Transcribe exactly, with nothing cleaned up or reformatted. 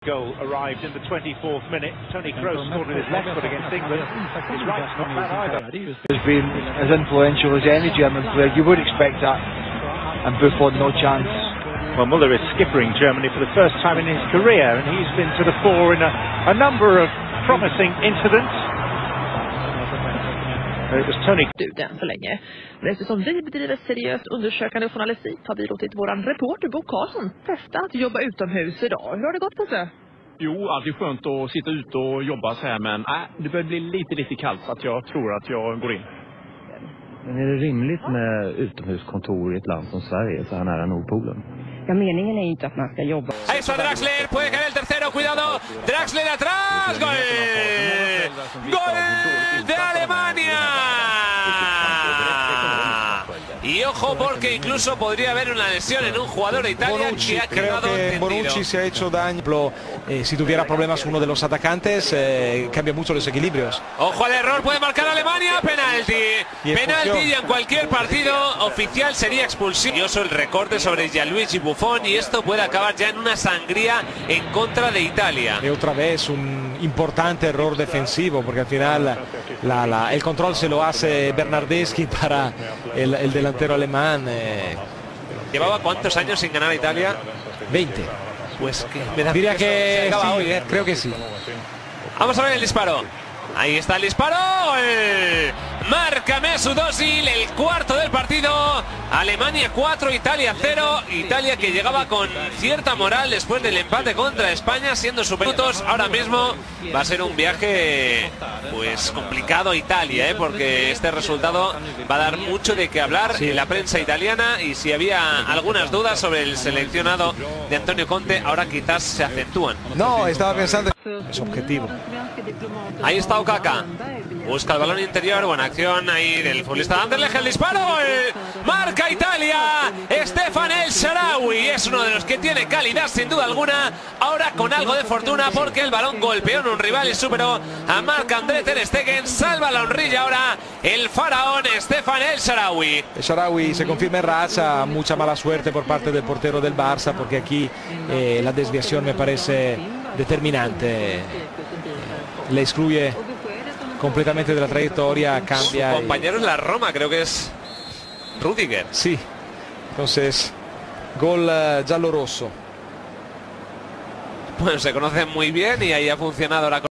Goal arrived in the twenty-fourth minute. Tony Kroos scored with his left foot against England. His right's not bad either. Has been as influential as any German player. You would expect that. And Buffon, no chance. Well, Muller is skippering Germany for the first time in his career, and he's been to the fore in a, a number of promising incidents. It was Tony. Än så länge. Men eftersom vi bedriver seriöst undersökande journalistik har vi låtit våran reporter Bo Karlsson testa att jobba utomhus idag. Hur har det gått på sig? Jo, alltid skönt att sitta ute och jobba så här, men äh, det börjar bli lite lite kallt så att jag tror att jag går in. Men är det rimligt med utomhuskontor i ett land som Sverige så här nära Nordpolen? Ja, meningen är inte att man ska jobba. Ahí está Draxler, puede caer el tercero, cuidado. Draxler atrás, gol. Gol de Alemania. Y ojo porque incluso podría haber una lesión en un jugador de Italia. Bonucci, que ha creo quedado que entendido. Bonucci se ha hecho daño. Eh, si tuviera problemas uno de los atacantes, eh, cambia mucho los equilibrios. Ojo al error, puede marcar Alemania, penalti. Y Penalti y en cualquier partido oficial sería expulsión. El recorte sobre Gianluigi Buffon y esto puede acabar ya en una sangría en contra de Italia. Y otra vez un importante error defensivo porque al final la, la, el control se lo hace Bernardeschi para el, el delantero alemán. Eh. ¿Llevaba cuántos años sin ganar a Italia? veinte. Pues que me da Diría que sí, hoy, ¿eh? Creo que sí. Vamos a ver el disparo. Ahí está el disparo. El... Marca Mesut Özil, el cuarto del partido. Alemania cuatro, Italia cero. Italia que llegaba con cierta moral después del empate contra España, siendo superiores. Ahora mismo va a ser un viaje pues complicado a Italia, ¿eh? Porque este resultado va a dar mucho de qué hablar sí. en la prensa italiana. Y si había algunas dudas sobre el seleccionado de Antonio Conte, ahora quizás se acentúan. No, estaba pensando es objetivo. Ahí está Okaka. Busca el balón interior, buena acción ahí del futbolista Anderlecht, el disparo, el... marca Italia, Stefan El Shaarawy, es uno de los que tiene calidad sin duda alguna, ahora con algo de fortuna porque el balón golpeó en un rival y superó a Marc-André Ter Stegen, salva la honrilla ahora el faraón Stefan El Shaarawy. El Shaarawy se confirma en racha, mucha mala suerte por parte del portero del Barça porque aquí eh, la desviación me parece determinante, le excluye completamente de la trayectoria, cambia. Su compañero en la Roma, creo que es Rudiger. Sí, entonces gol uh, giallo-rosso. Bueno, se conocen muy bien y ahí ha funcionado la